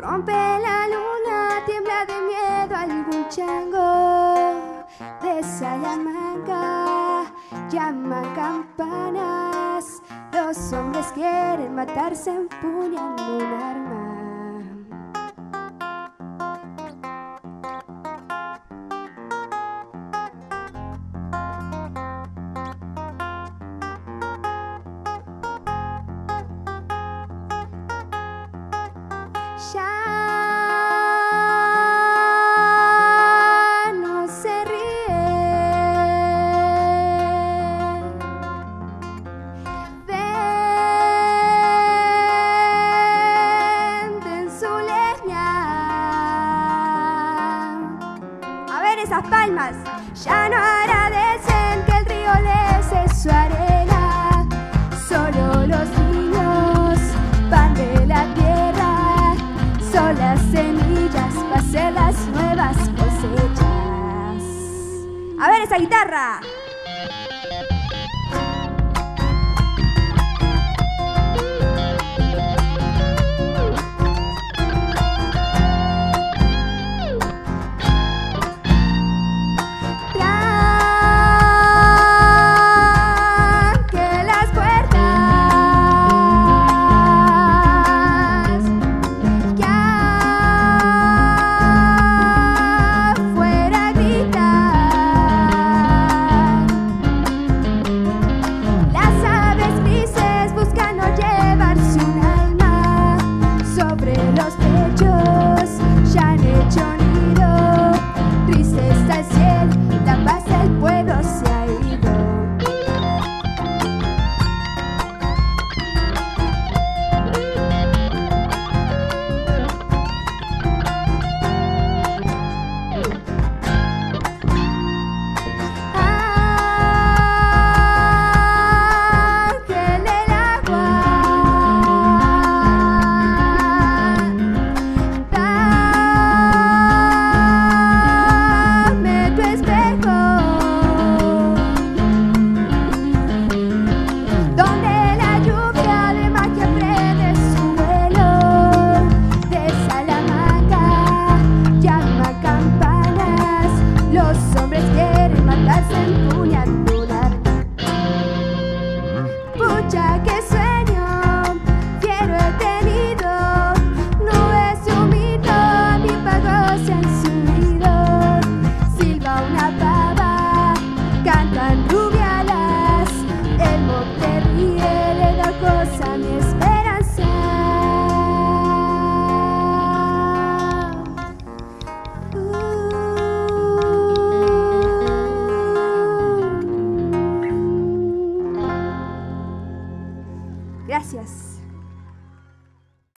Rompe la luna, tiembla de miedo algún chango de Salamanca. Llaman campanas, los hombres quieren matarse empuñando un arma. Ya no se ríe, venden su leña. A ver esas palmas, ya no agradecen que el río les es su arena. Solo los niños van de la tierra. Son las semillas para hacer las nuevas cosechas. A ver esa guitarra. Los pechos ya han hecho nido, triste está el cielo, la paz del pueblo se ha ido. Ángel del agua, pucha que sueño, fiero he tenido, nubes de humito a mi pago se han subido. Silba una pava, cantan rubias.